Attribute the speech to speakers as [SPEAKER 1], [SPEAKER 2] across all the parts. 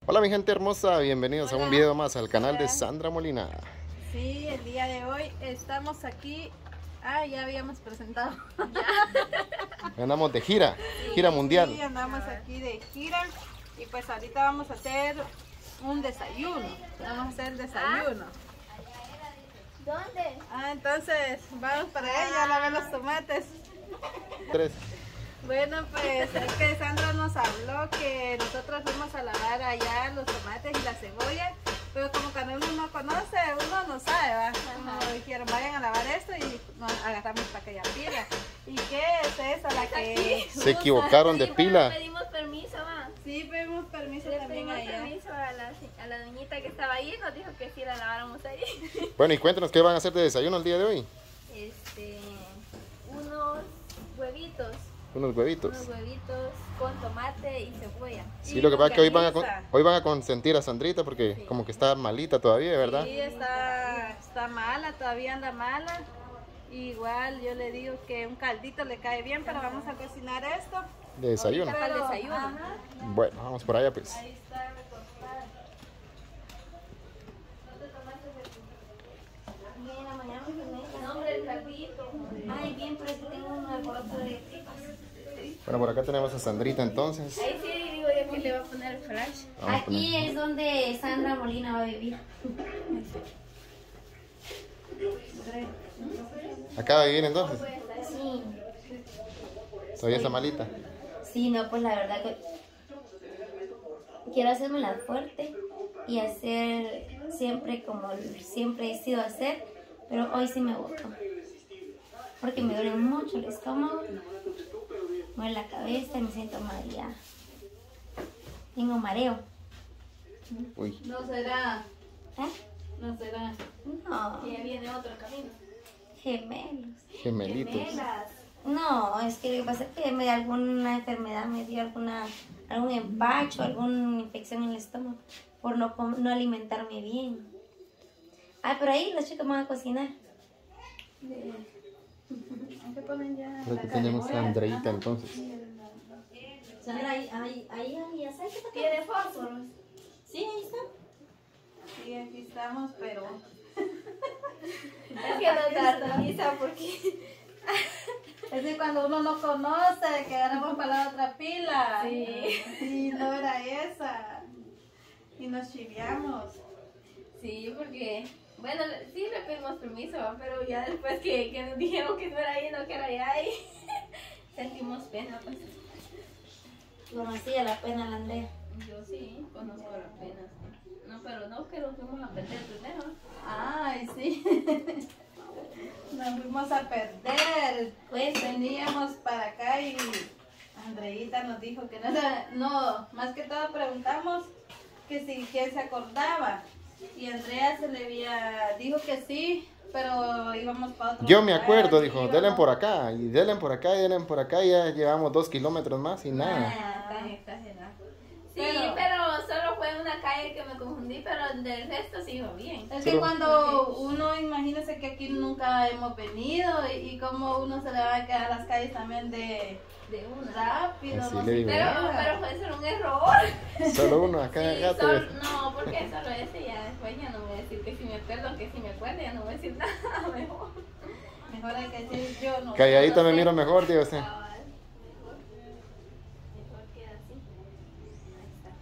[SPEAKER 1] Hola mi gente hermosa, bienvenidos
[SPEAKER 2] Hola.
[SPEAKER 1] a un video más al canal de
[SPEAKER 2] Hola.
[SPEAKER 1] Sandra Molina.
[SPEAKER 2] Sí, el día de hoy estamos aquí. Ya habíamos presentado.
[SPEAKER 1] Andamos de gira mundial.
[SPEAKER 2] Sí, andamos aquí de gira. Y pues ahorita vamos a hacer un desayuno. Vamos a hacer el desayuno.
[SPEAKER 3] ¿Dónde?
[SPEAKER 2] Entonces vamos para allá a lavar los tomates.
[SPEAKER 1] 3.
[SPEAKER 2] Bueno, pues es que Sandra nos habló que nosotros fuimos a lavar allá los tomates y la cebolla, pero como cuando uno no conoce, uno no sabe, ¿va? Nos dijeron, vayan a lavar esto y nos agarramos para aquella pila. ¿Y qué es esa la que
[SPEAKER 1] Se equivocaron de
[SPEAKER 3] Sí,
[SPEAKER 1] pila.
[SPEAKER 3] pero pedimos permiso, va.
[SPEAKER 2] Sí, pedimos permiso
[SPEAKER 3] Le
[SPEAKER 2] también
[SPEAKER 3] pedimos
[SPEAKER 2] allá.
[SPEAKER 3] permiso a la doñita que estaba ahí, nos dijo que sí la laváramos ahí.
[SPEAKER 1] Bueno, y cuéntanos qué van a hacer de desayuno el día de hoy.
[SPEAKER 3] Unos huevitos.
[SPEAKER 1] Unos huevitos.
[SPEAKER 3] Unos huevitos con tomate y cebolla.
[SPEAKER 1] Sí, lo que pasa es que hoy van a consentir a Sandrita porque como que está malita todavía, ¿verdad?
[SPEAKER 2] Sí, está mala, todavía anda mala. Igual yo le digo que un caldito le cae bien, pero vamos a cocinar esto.
[SPEAKER 1] De desayuno.
[SPEAKER 2] Ahorita para el desayuno.
[SPEAKER 3] Ajá.
[SPEAKER 1] Bueno, vamos por allá pues.
[SPEAKER 2] Ahí está recortada.
[SPEAKER 3] Bien, en la mañana me comí. No, hombre, el caldito. Ay, bien, pero es que tengo un alboroto de tripas.
[SPEAKER 1] Bueno, por acá tenemos a Sandrita entonces.
[SPEAKER 3] Ahí sí digo yo que le voy a poner el flash.
[SPEAKER 1] Vamos a
[SPEAKER 3] Aquí
[SPEAKER 1] poner-
[SPEAKER 3] es donde Sandra Molina va a vivir.
[SPEAKER 1] Acá va a vivir entonces.
[SPEAKER 3] Sí.
[SPEAKER 1] Todavía está malita.
[SPEAKER 3] Sí, no, pues la verdad que quiero hacerme la fuerte y hacer siempre como siempre he sido hacer, pero hoy sí me gustó. Porque me duele mucho el estómago, me duele la cabeza y me siento mareada. Tengo mareo.
[SPEAKER 1] Uy,
[SPEAKER 2] No será,
[SPEAKER 3] ¿Eh?
[SPEAKER 2] no será.
[SPEAKER 3] No,
[SPEAKER 2] Ya viene otro camino.
[SPEAKER 3] gemelos.
[SPEAKER 1] gemelitos.
[SPEAKER 3] No, es que lo que pasa es que me dio alguna enfermedad, me dio algún empacho, alguna infección en el estómago por no alimentarme bien. Pero ahí los chicos van a cocinar.
[SPEAKER 2] ¿Qué ponen ya?
[SPEAKER 1] Creo que tenemos a Andreita entonces.
[SPEAKER 3] Sandra, ahí aceite.
[SPEAKER 2] ¿Tiene fósforos?
[SPEAKER 3] Sí, ahí está.
[SPEAKER 2] Sí, aquí estamos, pero
[SPEAKER 3] Es que no da risa porque...
[SPEAKER 2] es que cuando uno no conoce, que agarramos para la otra pila.
[SPEAKER 3] Sí.
[SPEAKER 2] Y no era esa. Y nos chiviamos.
[SPEAKER 3] Sí, porque... Bueno, sí le pedimos permiso, pero ya después que nos dijeron que no era ahí, no que era allá, y sentimos pena, pues. Conocía la pena la Andrea.
[SPEAKER 4] Yo sí, conozco la pena. No, pero no que nos fuimos a perder primero.
[SPEAKER 2] Ay, sí. Nos fuimos a perder. Pues veníamos para acá y Andreita nos dijo que no, más que todo preguntamos que si quién se acordaba. Y Andrea dijo que sí, pero íbamos para otro
[SPEAKER 1] Yo me
[SPEAKER 2] lugar,
[SPEAKER 1] acuerdo,
[SPEAKER 2] y
[SPEAKER 1] dijo,
[SPEAKER 2] íbamos-
[SPEAKER 1] denle por acá, y denle por acá, y denle por acá, y ya llevamos 2 kilómetros más y nada.
[SPEAKER 4] Tan exagerado. Sí,
[SPEAKER 2] Pero-
[SPEAKER 4] pero solo fue una calle que me confundí, pero del resto sí iba bien.
[SPEAKER 2] Es que cuando uno, imagínese que aquí nunca hemos venido y como uno se le va a quedar las calles también de
[SPEAKER 4] una.
[SPEAKER 2] rápido,
[SPEAKER 1] Así
[SPEAKER 2] no
[SPEAKER 1] le
[SPEAKER 2] se
[SPEAKER 1] digo.
[SPEAKER 4] Pero fue solo un error.
[SPEAKER 1] Solo uno acá,
[SPEAKER 4] Sí,
[SPEAKER 1] acá,
[SPEAKER 4] no, porque solo ese ya después ya no voy a decir que si me acuerdo, aunque si me acuerdo ya no voy a decir nada mejor.
[SPEAKER 2] Mejor hay que decir yo no.
[SPEAKER 1] calladita
[SPEAKER 2] no
[SPEAKER 1] me
[SPEAKER 2] sé.
[SPEAKER 1] miro mejor, digo usted.
[SPEAKER 4] Cabal. Mejor queda así. Ahí está.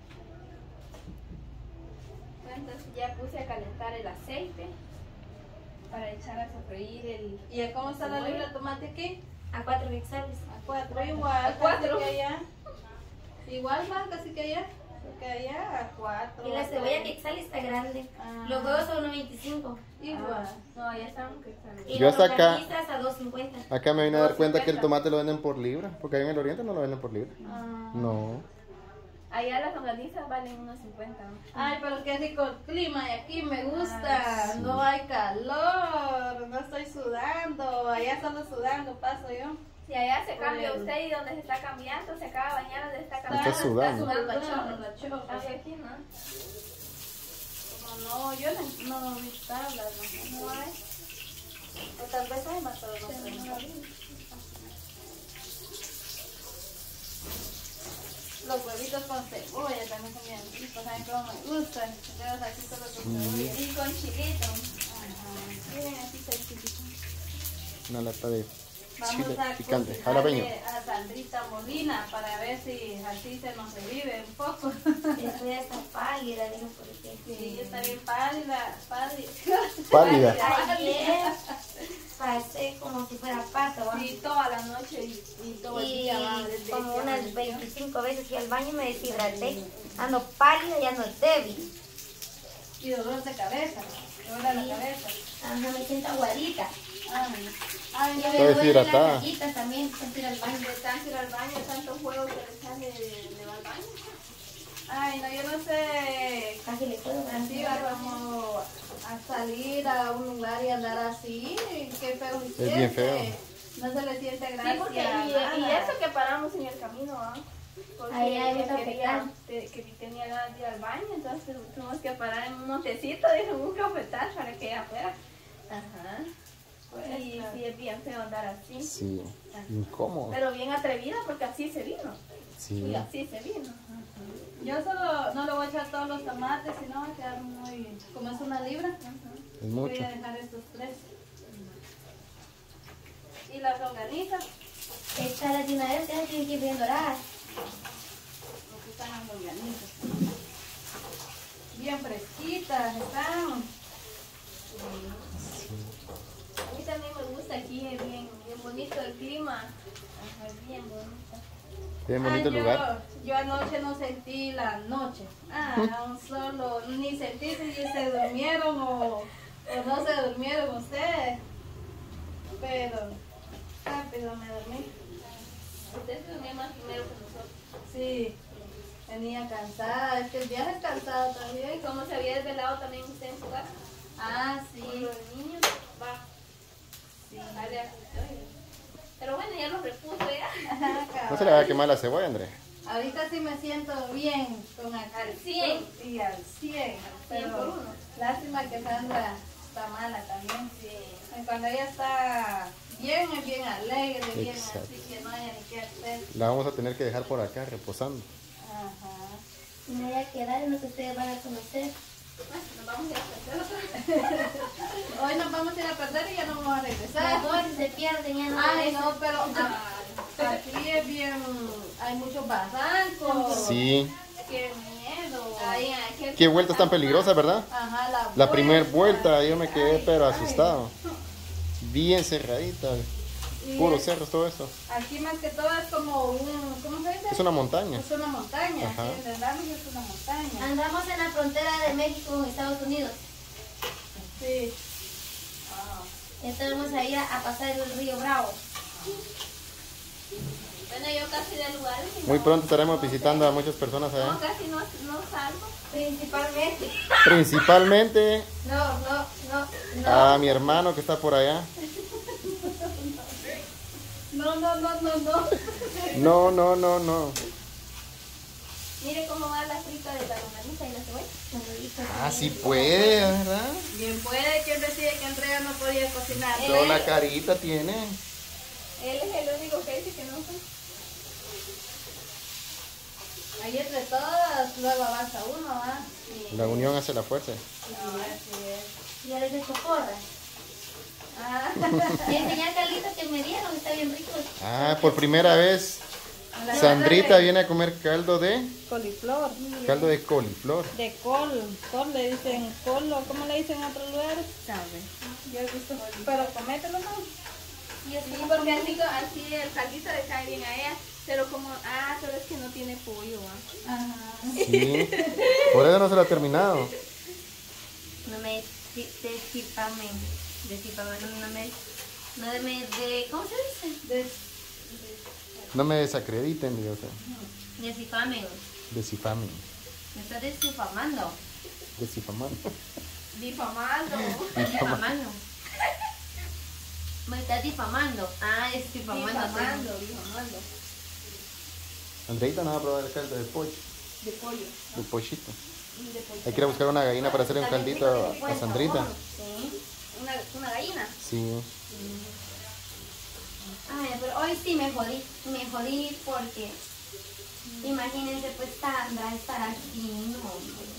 [SPEAKER 4] Bueno, entonces ya puse a calentar el aceite para echar a sofreír el...
[SPEAKER 2] ¿Y a cómo está la libra de tomate aquí?
[SPEAKER 3] A 4 pixeles.
[SPEAKER 2] A 4 igual,
[SPEAKER 4] A 4.
[SPEAKER 2] casi que allá. Igual más casi que allá. Porque allá a 4.
[SPEAKER 3] Y la cebolla pixeles está grande. Los huevos son 1.25.
[SPEAKER 2] Igual.
[SPEAKER 4] No, ya estamos que están.
[SPEAKER 3] Y
[SPEAKER 1] Yo
[SPEAKER 3] las
[SPEAKER 1] hasta acá-
[SPEAKER 3] longanizas a 2.50.
[SPEAKER 1] Acá me vine a dar cuenta que el
[SPEAKER 4] 2.50.
[SPEAKER 1] tomate lo venden por libra, porque ahí en el oriente no lo venden por libra.
[SPEAKER 2] Ah.
[SPEAKER 1] No.
[SPEAKER 4] Allá las longanizas valen unos 50.
[SPEAKER 2] Ay, pero qué rico el clima y aquí me gusta. No hay calor, no estoy sudando. Allá solo sudando paso yo.
[SPEAKER 4] Si allá se cambia usted y donde se está cambiando, se acaba de bañar donde está cambiando.
[SPEAKER 1] Está sudando.
[SPEAKER 2] Está sudando la chorra.
[SPEAKER 4] Ah, aquí no.
[SPEAKER 2] No, yo no vi tablas, no hay. O tal vez hay más, pero no sé. Los huevitos con cebolla también son bien ricos. saben cómo me gustan. Dedos aquí solo con cebolla.
[SPEAKER 4] Y con chilito.
[SPEAKER 2] Ajá.
[SPEAKER 4] Miren, aquí está el chilito.
[SPEAKER 1] Una lata de
[SPEAKER 2] Vamos
[SPEAKER 1] chile
[SPEAKER 2] a
[SPEAKER 1] picante, jalapeño.
[SPEAKER 2] cocinarle a Sandrita Molina para ver si así se nos revive un poco.
[SPEAKER 3] Estoy hasta pálida, digo, porque
[SPEAKER 2] Sí, está bien pálida.
[SPEAKER 1] Pálida.
[SPEAKER 3] ayer pasé como si fuera pato, ¿va?
[SPEAKER 4] Sí, toda la noche y todo el
[SPEAKER 3] Y
[SPEAKER 4] día. ¿va? Desde
[SPEAKER 3] como
[SPEAKER 4] que
[SPEAKER 3] unas
[SPEAKER 4] amaneció.
[SPEAKER 3] 25 veces fui al baño y me deshidraté. Ando pálida y ando débil.
[SPEAKER 2] Y dolor de cabeza. Dolor de la cabeza.
[SPEAKER 3] Ajá, me siento aguadita.
[SPEAKER 2] Ay,
[SPEAKER 3] Y
[SPEAKER 2] no,
[SPEAKER 3] me
[SPEAKER 1] Está
[SPEAKER 3] duelen
[SPEAKER 1] deshidratada.
[SPEAKER 3] las rayitas también, siento ir al baño.
[SPEAKER 4] De tanto ir al baño, tanto juego que le sale de va al baño.
[SPEAKER 2] ay, no, yo no sé.
[SPEAKER 3] Casi le puedo
[SPEAKER 2] Así va como a salir a un lugar y andar así. Qué feo.
[SPEAKER 1] Es bien feo.
[SPEAKER 2] No se le siente
[SPEAKER 4] Sí,
[SPEAKER 2] gracia.
[SPEAKER 4] porque
[SPEAKER 2] nada.
[SPEAKER 4] y eso que paramos en el camino, ¿ah? Porque
[SPEAKER 3] Ahí hay
[SPEAKER 4] ella
[SPEAKER 3] otro
[SPEAKER 4] quería, que tenía ganas de ir al baño, entonces tuvimos que parar en un montecito, dije, un cafetal para que ella fuera. Ajá. Y sí, es bien feo andar así.
[SPEAKER 1] Sí, incómodo.
[SPEAKER 4] Pero bien atrevida porque así se vino.
[SPEAKER 1] Sí.
[SPEAKER 4] Y así se vino.
[SPEAKER 2] Yo solo no le voy a echar todos los tomates, sino va a quedar muy. Como es una libra,
[SPEAKER 1] Es
[SPEAKER 2] voy
[SPEAKER 1] mucho.
[SPEAKER 2] a dejar estos 3. Y las longanizas.
[SPEAKER 3] Échalas de una vez, ya tienen que ir bien doradas.
[SPEAKER 2] Aquí están las longanizas. Bien fresquitas, están.
[SPEAKER 4] A mí también me gusta aquí, es bien bonito el clima. Ajá, es bien bonito.
[SPEAKER 1] Bien bonito el lugar.
[SPEAKER 2] Yo anoche no sentí la noche. Solo, ni sentí si se durmieron o no se durmieron ustedes. Pero rápido me dormí.
[SPEAKER 4] Ustedes dormían más primero que nosotros.
[SPEAKER 2] Sí, venía cansada. Es que el viaje es cansado también.
[SPEAKER 4] ¿Cómo se había desvelado también usted en su casa?
[SPEAKER 2] Ah,
[SPEAKER 4] Con
[SPEAKER 2] sí.
[SPEAKER 4] los niños. Va.
[SPEAKER 2] Sí.
[SPEAKER 4] Vale, pero bueno, ya lo repuso ya.
[SPEAKER 1] No se le va a quemar la cebolla, André.
[SPEAKER 2] Ahorita sí me siento bien con
[SPEAKER 4] Al
[SPEAKER 2] actitud
[SPEAKER 4] 100.
[SPEAKER 2] y al 100. Pero
[SPEAKER 4] por uno.
[SPEAKER 2] lástima que Sandra está mala también.
[SPEAKER 4] Sí.
[SPEAKER 2] Y cuando ella está bien, es bien alegre, bien
[SPEAKER 1] Exacto.
[SPEAKER 2] así que no hay ni qué hacer.
[SPEAKER 1] La vamos a tener que dejar por acá reposando.
[SPEAKER 2] Ajá.
[SPEAKER 3] Y me voy a quedar en lo que ustedes van a conocer.
[SPEAKER 4] Bueno, nos vamos a ir a hacer.
[SPEAKER 2] Hoy nos vamos a ir a perder y ya no vamos a regresar.
[SPEAKER 3] Mejor si se pierden ya no
[SPEAKER 2] Ay,
[SPEAKER 3] regresan.
[SPEAKER 2] no, pero aquí es bien, hay muchos barrancos.
[SPEAKER 1] Sí.
[SPEAKER 2] Qué miedo.
[SPEAKER 4] Ahí, aquí.
[SPEAKER 1] Qué vueltas tan peligrosas, ¿verdad?
[SPEAKER 2] Ajá,
[SPEAKER 1] La primera vuelta yo me quedé pero asustado. Bien cerradita.
[SPEAKER 2] Y
[SPEAKER 1] Puros cerros, todo eso.
[SPEAKER 2] aquí más que todo es como un, ¿cómo se dice?
[SPEAKER 1] Es una montaña.
[SPEAKER 2] Es una montaña,
[SPEAKER 1] Ajá.
[SPEAKER 2] sí, en Andamos es una montaña.
[SPEAKER 3] Andamos en la frontera de México con Estados Unidos.
[SPEAKER 2] Sí.
[SPEAKER 3] Entonces vamos a ir a pasar el río Bravo.
[SPEAKER 4] Bueno, yo casi de lugares. y
[SPEAKER 1] Muy
[SPEAKER 4] no-
[SPEAKER 1] pronto estaremos visitando a muchas personas
[SPEAKER 4] No,
[SPEAKER 1] allá.
[SPEAKER 4] casi no salgo.
[SPEAKER 3] Principalmente.
[SPEAKER 1] Principalmente
[SPEAKER 3] No.
[SPEAKER 1] a mi hermano que está por allá.
[SPEAKER 2] No.
[SPEAKER 1] No.
[SPEAKER 4] Mire cómo va la frita de la longaniza y la cebolla.
[SPEAKER 1] Ah, sí puede, ¿verdad?
[SPEAKER 2] Bien puede, ¿quién decide que Andrea no podía cocinar?
[SPEAKER 1] Toda la carita tiene.
[SPEAKER 4] Él es el único que dice que no fue.
[SPEAKER 2] Ahí entre todas, luego avanza uno, ¿ah?
[SPEAKER 1] La unión hace la fuerza.
[SPEAKER 2] Así es.
[SPEAKER 3] Ya les dejo porras.
[SPEAKER 2] Ah,
[SPEAKER 3] Y enseñar caldito que me dieron, está bien rico.
[SPEAKER 1] Ah, por primera vez Sandrita viene a comer caldo de
[SPEAKER 2] coliflor.
[SPEAKER 1] coliflor.
[SPEAKER 2] De col le dicen col, o ¿cómo le dicen en otros lugares? Sabe. Yo he visto, pero comételo, ¿no?
[SPEAKER 3] Y así
[SPEAKER 4] Sí, porque así el caldito le cae bien a ella. Pero como, pero es que no tiene pollo, ¿ah?
[SPEAKER 2] Ajá.
[SPEAKER 1] Sí. Por eso no se lo ha terminado.
[SPEAKER 3] no me desipamen. ¿Cómo se dice?
[SPEAKER 1] No me desacrediten, Dios.
[SPEAKER 3] Desifamen.
[SPEAKER 1] Desifamen.
[SPEAKER 3] Me estás desifamando.
[SPEAKER 1] Desifamando.
[SPEAKER 4] Difamando.
[SPEAKER 3] Difamando. Me estás difamando. Es difamando.
[SPEAKER 4] Difamando.
[SPEAKER 1] Andreita no va a probar el caldo de pollo.
[SPEAKER 4] De pollo.
[SPEAKER 1] De pollito.
[SPEAKER 4] De pollo.
[SPEAKER 1] Hay que ir a buscar una gallina para hacerle un caldito a Sandrita.
[SPEAKER 3] Sí.
[SPEAKER 4] Una gallina.
[SPEAKER 1] Sí.
[SPEAKER 3] Ay, pero hoy sí me jodí porque imagínense pues Sandra estar aquí, no,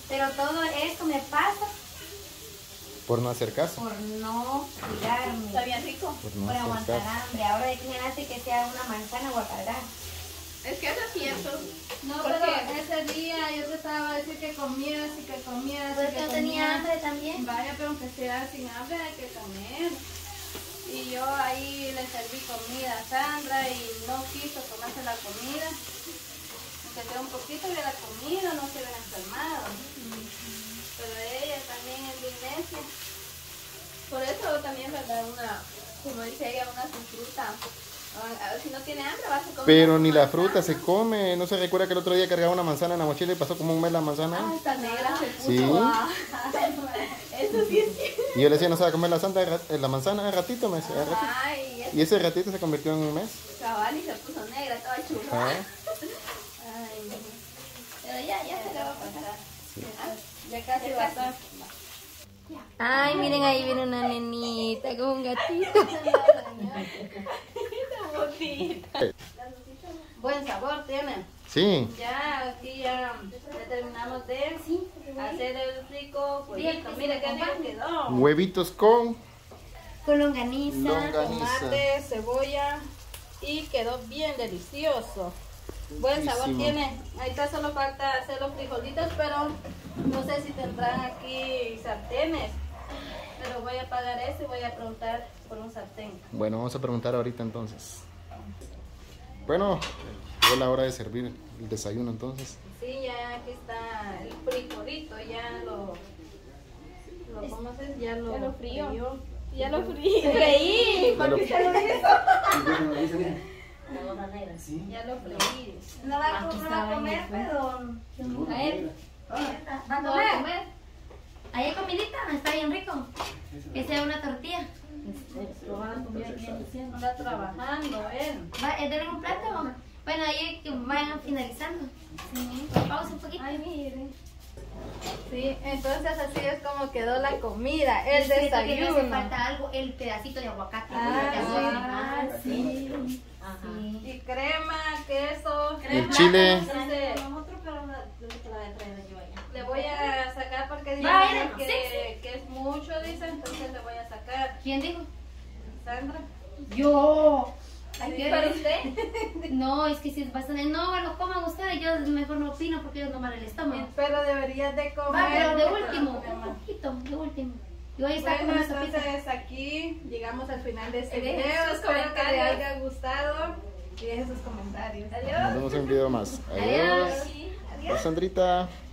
[SPEAKER 3] Pero todo esto me pasa
[SPEAKER 1] Por no hacer caso.
[SPEAKER 3] por no cuidarme,
[SPEAKER 4] Está bien rico.
[SPEAKER 1] Por no
[SPEAKER 3] por
[SPEAKER 1] hacer
[SPEAKER 3] aguantar
[SPEAKER 1] caso.
[SPEAKER 3] hambre. Ahora de que me hace que sea una manzana o a cargar.
[SPEAKER 4] Es que eso es cierto.
[SPEAKER 2] No,
[SPEAKER 4] ¿Por
[SPEAKER 2] pero
[SPEAKER 4] qué?
[SPEAKER 2] ese día yo trataba de decir que comieras y que comieras
[SPEAKER 3] Pues
[SPEAKER 2] y que
[SPEAKER 3] yo tenía
[SPEAKER 2] comieras.
[SPEAKER 3] hambre también.
[SPEAKER 2] Vaya, pero aunque sea sin hambre hay que comer. Y yo ahí le serví comida a Sandra y no quiso tomarse la comida. Aunque sea un poquito de la comida, no se hubiera enfermado. Pero ella también es de necia.
[SPEAKER 4] Por eso también, ¿verdad? Como dice ella, una sin fruta. Si no tiene hambre, vas a comer.
[SPEAKER 1] Pero
[SPEAKER 4] una
[SPEAKER 1] ni la
[SPEAKER 4] manzana.
[SPEAKER 1] fruta se come. ¿No se recuerda que el otro día cargaba una manzana en la mochila y pasó como un mes la manzana?
[SPEAKER 4] Ah, está negra se puso.
[SPEAKER 1] Sí.
[SPEAKER 4] Eso sí es cierto.
[SPEAKER 1] Y yo le decía, no se va a comer la manzana al ratito, me decía, al ratito.
[SPEAKER 4] Ay,
[SPEAKER 1] Y ese ratito se convirtió en un mes.
[SPEAKER 4] cabal y se puso negra, toda chula.
[SPEAKER 1] Ah,
[SPEAKER 4] Ay, no. Pero ya se le va a pasar.
[SPEAKER 2] Ya casi va a estar.
[SPEAKER 3] Ay, miren, ahí viene una nenita con un gatito.
[SPEAKER 2] Buen sabor tiene.
[SPEAKER 1] sí.
[SPEAKER 2] Ya aquí ya terminamos de hacer el rico pollito. Mire qué rico quedó.
[SPEAKER 1] Huevitos con
[SPEAKER 3] Con longaniza.
[SPEAKER 1] longaniza.
[SPEAKER 2] Tomate, cebolla y quedó bien delicioso. Buen sabor
[SPEAKER 1] Riquísimo.
[SPEAKER 2] tiene. Ahorita solo falta hacer los frijolitos, pero no sé si tendrán aquí sartenes. Pero voy a apagar este y voy a preguntar por un sartén.
[SPEAKER 1] Bueno, vamos a preguntar ahorita entonces. Bueno, llegó la hora de servir el desayuno entonces.
[SPEAKER 2] Sí, ya aquí está el frijolito, ya ¿cómo se dice? Ya lo
[SPEAKER 4] frío.
[SPEAKER 2] frío.
[SPEAKER 4] Ya lo freí.
[SPEAKER 1] Ya lo-
[SPEAKER 2] Ya lo freí.
[SPEAKER 3] No va a comer, pero... A ver, ¿va a comer? Ahí hay comidita, está bien rico. Que sea una tortilla.
[SPEAKER 2] Anda trabajando él.
[SPEAKER 3] ¿Va? ¿Es un plato? Bueno, ahí que vayan finalizando. Pausa un poquito.
[SPEAKER 2] Ay, mire. Sí, entonces así es como quedó la comida, el
[SPEAKER 3] Que le hace
[SPEAKER 2] desayuno.
[SPEAKER 3] falta algo, el pedacito de aguacate.
[SPEAKER 2] Ah,
[SPEAKER 3] sí.
[SPEAKER 2] Y crema, queso,
[SPEAKER 1] El chile.
[SPEAKER 2] Entonces, le voy a sacar porque dice
[SPEAKER 3] Vaya,
[SPEAKER 2] que es mucho, dice, entonces le voy a sacar.
[SPEAKER 3] ¿Quién dijo?
[SPEAKER 2] Sandra.
[SPEAKER 3] Yo.
[SPEAKER 4] ¿Para usted?
[SPEAKER 3] No, es que si es bastante. No, lo coman ustedes, yo mejor no opino porque ellos no van el estómago.
[SPEAKER 2] Pero deberías de comer.
[SPEAKER 3] Va, pero de
[SPEAKER 2] porque
[SPEAKER 3] último,
[SPEAKER 2] no come
[SPEAKER 3] un
[SPEAKER 2] más.
[SPEAKER 3] poquito, de último. Yo ahí está
[SPEAKER 2] Bueno,
[SPEAKER 3] con esa pizza.
[SPEAKER 2] entonces aquí llegamos al final de este
[SPEAKER 4] Dejen
[SPEAKER 2] video.
[SPEAKER 4] sus
[SPEAKER 2] Espero que le
[SPEAKER 4] comentarios.
[SPEAKER 2] haya gustado y dejen sus comentarios.
[SPEAKER 1] Nos vemos en un video más.
[SPEAKER 3] Adiós.
[SPEAKER 1] Adiós, Sandrita.